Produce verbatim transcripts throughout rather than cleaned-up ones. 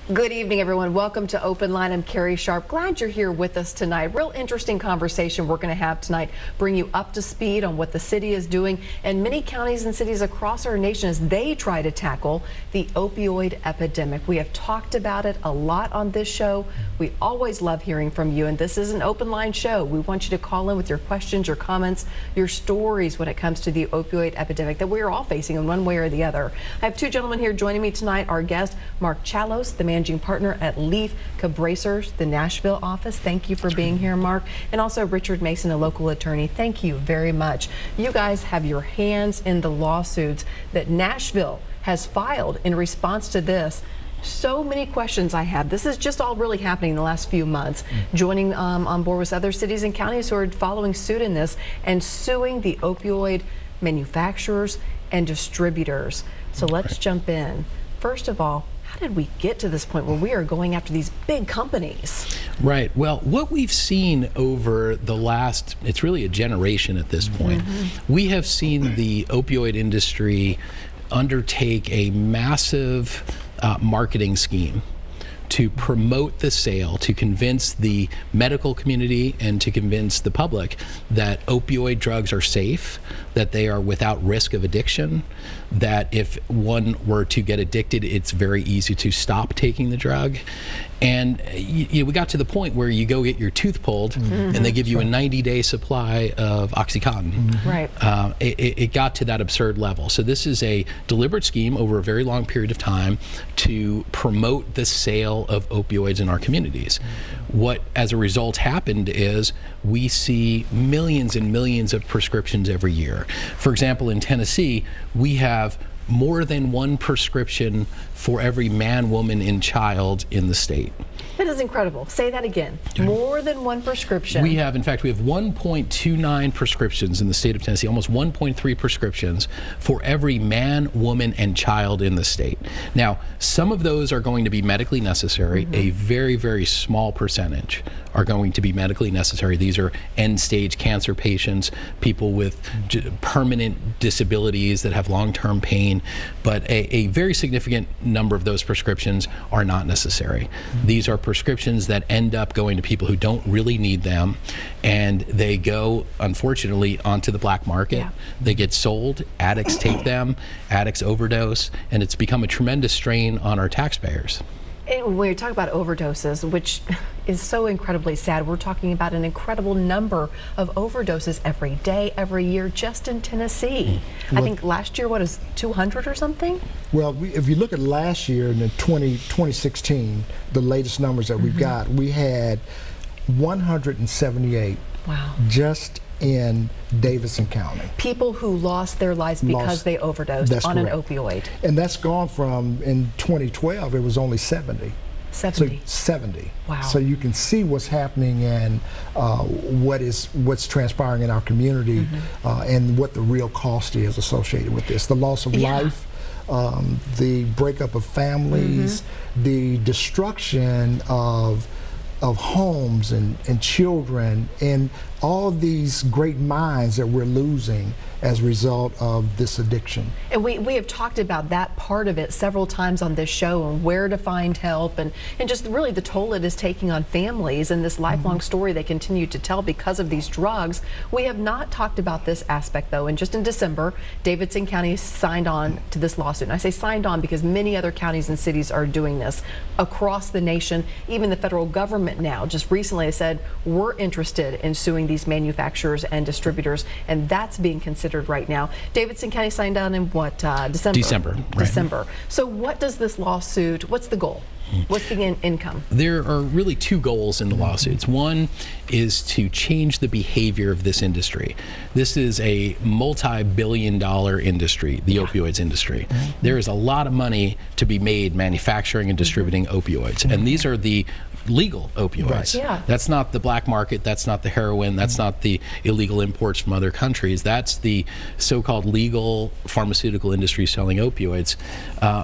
Good evening, everyone. Welcome to Open Line. I'm Carrie Sharp. Glad you're here with us tonight. Real interesting conversation we're going to have tonight. Bring you up to speed on what the city is doing and many counties and cities across our nation as they try to tackle the opioid epidemic. We have talked about it a lot on this show. We always love hearing from you, and this is an open line show. We want you to call in with your questions, your comments, your stories when it comes to the opioid epidemic that we are all facing in one way or the other. I have two gentlemen here joining me tonight. Our guest, Mark Chalos, the managing partner at Leaf Cabracers, the Nashville office. Thank you for being here, Mark. And also Richard Mason, a local attorney. Thank you very much. You guys have your hands in the lawsuits that Nashville has filed in response to this. So many questions I have. This is just all really happening in the last few months. Mm-hmm. Joining um, on board with other cities and counties who are following suit in this and suing the opioid manufacturers and distributors. So let's right. jump in. First of all, how did we get to this point where we are going after these big companies? Right. Well, what we've seen over the last, it's really a generation at this point, mm-hmm. we have seen the opioid industry undertake a massive uh, marketing scheme to promote the sale, to convince the medical community and to convince the public that opioid drugs are safe, that they are without risk of addiction, that if one were to get addicted, it's very easy to stop taking the drug. And you, you know, we got to the point where you go get your tooth pulled mm-hmm. and they give you a ninety day supply of OxyContin. Mm-hmm. Right. Uh, it, it got to that absurd level. So this is a deliberate scheme over a very long period of time to promote the sale of opioids in our communities. Mm-hmm. What, as a result, happened is we see millions and millions of prescriptions every year. For example, in Tennessee, we have more than one prescription for every man, woman, and child in the state. That is incredible. Say that again. More than one prescription. We have, in fact, we have one point two nine prescriptions in the state of Tennessee, almost one point three prescriptions for every man, woman, and child in the state. Now, some of those are going to be medically necessary. Mm-hmm. A very, very small percentage are going to be medically necessary. These are end-stage cancer patients, people with permanent disabilities that have long-term pain, but a, a very significant number of those prescriptions are not necessary. Mm-hmm. These are prescriptions that end up going to people who don't really need them, and they go, unfortunately, onto the black market. Yeah. They get sold, addicts take them, addicts overdose, and it's become a tremendous strain on our taxpayers. And when you talk about overdoses, which is so incredibly sad, we're talking about an incredible number of overdoses every day, every year, just in Tennessee. Well, I think last year, what is two hundred or something? Well, we, if you look at last year in the twenty sixteen, the latest numbers that mm-hmm. we've got, we had one hundred seventy-eight. Wow. Just in Davidson County. People who lost their lives because lost, they overdosed on correct. an opioid. And that's gone from, in twenty twelve, it was only seventy. seventy. So seventy. Wow. So you can see what's happening and uh, what is what's transpiring in our community mm-hmm. uh, and what the real cost is associated with this. The loss of yeah. life, um, the breakup of families, mm-hmm. the destruction of of homes and, and children, and all these great minds that we're losing as a result of this addiction. And we, we have talked about that part of it several times on this show, and where to find help, and, and just really the toll it is taking on families and this lifelong mm-hmm. story they continue to tell because of these drugs. We have not talked about this aspect, though, and just in December, Davidson County signed on to this lawsuit. And I say signed on because many other counties and cities are doing this across the nation. Even the federal government now just recently has said we're interested in suing these manufacturers and distributors, and that's being considered right now. Davidson County signed on in what, uh, December? December, right. December. So what does this lawsuit, what's the goal? What's the in income? There are really two goals in the lawsuits. One is to change the behavior of this industry. This is a multi-billion dollar industry, the yeah. opioids industry. Mm-hmm. There is a lot of money to be made manufacturing and distributing mm-hmm. opioids. Mm-hmm. And these are the legal opioids. Right. Yeah. That's not the black market, that's not the heroin, that's mm-hmm. not the illegal imports from other countries. That's the so-called legal pharmaceutical industry selling opioids. Uh,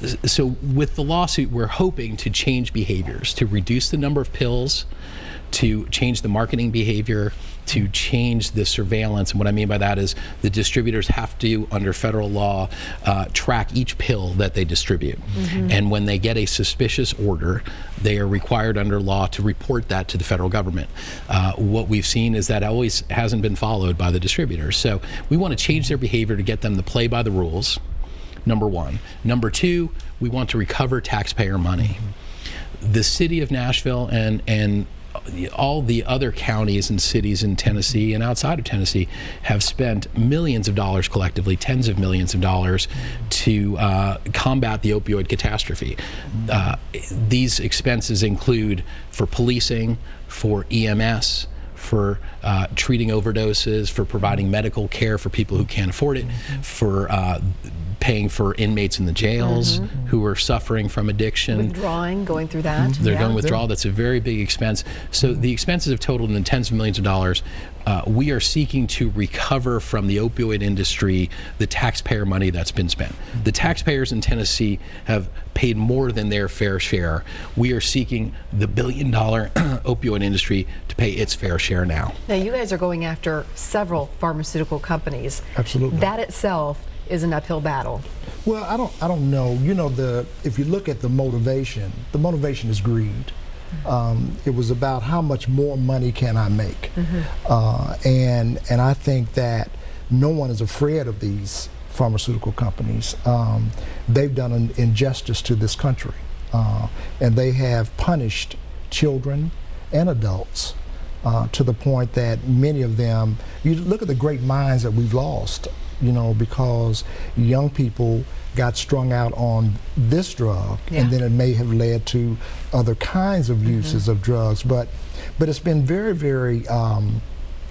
so with the lawsuit, we're hoping to change behaviors, to reduce the number of pills, to change the marketing behavior, to change the surveillance. And what I mean by that is the distributors have to, under federal law, uh, track each pill that they distribute. Mm-hmm. And when they get a suspicious order, they are required under law to report that to the federal government. Uh, what we've seen is that always hasn't been followed by the distributors. So we want to change their behavior to get them to play by the rules, number one. Number two, we want to recover taxpayer money. Mm-hmm. The city of Nashville and, and all the other counties and cities in Tennessee and outside of Tennessee have spent millions of dollars collectively, tens of millions of dollars, to uh, combat the opioid catastrophe. Uh, these expenses include for policing, for E M S, for uh, treating overdoses, for providing medical care for people who can't afford it, for uh, paying for inmates in the jails mm-hmm. who are suffering from addiction. Withdrawing, going through that. They're yeah. going withdrawal. That's a very big expense. So the expenses have totaled in the tens of millions of dollars. Uh, we are seeking to recover from the opioid industry the taxpayer money that's been spent. The taxpayers in Tennessee have paid more than their fair share. We are seeking the billion dollar opioid industry to pay its fair share now. Now you guys are going after several pharmaceutical companies. Absolutely. That itself is an uphill battle. Well, I don't I don't know. You know, the if you look at the motivation, the motivation is greed. Um, it was about how much more money can I make, mm-hmm. uh, and and I think that no one is afraid of these pharmaceutical companies. Um, they've done an injustice to this country, uh, and they have punished children and adults uh, to the point that many of them. You look at the great minds that we've lost. You know, because young people got strung out on this drug, yeah. and then it may have led to other kinds of uses mm-hmm. of drugs. But, but it's been very, very, um,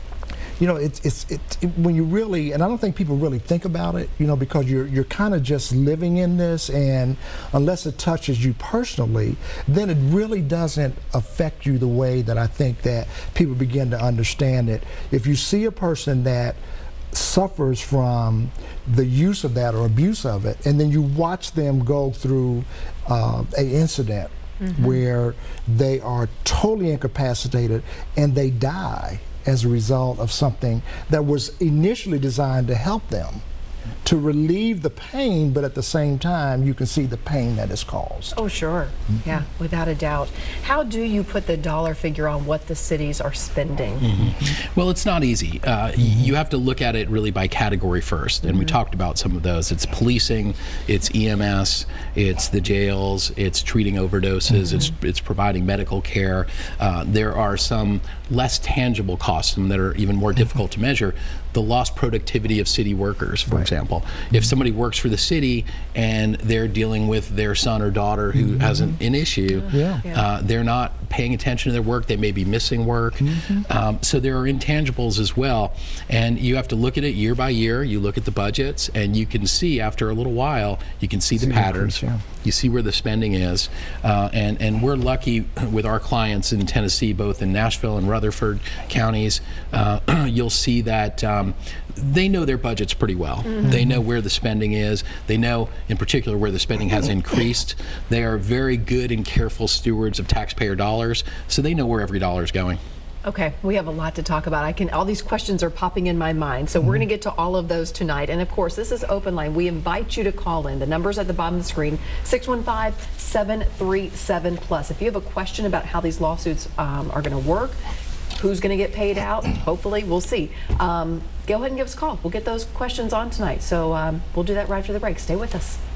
you know, it's it's it's it, when you really, and I don't think people really think about it, you know, because you're you're kind of just living in this, and unless it touches you personally, then it really doesn't affect you the way that I think that people begin to understand it. If you see a person that suffers from the use of that or abuse of it, and then you watch them go through uh, an incident mm-hmm. where they are totally incapacitated and they die as a result of something that was initially designed to help them, to relieve the pain, but at the same time you can see the pain that is caused. Oh sure, mm-hmm. yeah, without a doubt. How do you put the dollar figure on what the cities are spending? Mm-hmm. Well, it's not easy. Uh, mm-hmm. You have to look at it really by category first, and mm-hmm. we talked about some of those. It's policing, it's E M S, it's the jails, it's treating overdoses, mm-hmm. it's, it's providing medical care. Uh, there are some less tangible costs that are even more difficult to measure. The lost productivity of city workers, for right. example. Mm-hmm. If somebody works for the city and they're dealing with their son or daughter who mm-hmm. has an, an issue, yeah. uh, they're not paying attention to their work, they may be missing work. Mm-hmm. um, so there are intangibles as well. And you have to look at it year by year, you look at the budgets, and you can see after a little while, you can see, see the patterns, increase, yeah. you see where the spending is. Uh, and, and we're lucky with our clients in Tennessee, both in Nashville and Rutherford counties. Uh, you'll see that um, Um, they know their budgets pretty well. Mm-hmm. They know where the spending is. They know, in particular, where the spending has increased. They are very good and careful stewards of taxpayer dollars, so they know where every dollar is going. Okay, we have a lot to talk about. I can. All these questions are popping in my mind, so mm-hmm. we're going to get to all of those tonight. And of course, this is Open Line. We invite you to call in. The number's at the bottom of the screen: six one five, seven three seven plus. If you have a question about how these lawsuits um, are going to work, who's going to get paid out, hopefully, we'll see. Um, go ahead and give us a call. We'll get those questions on tonight. So um, we'll do that right after the break. Stay with us.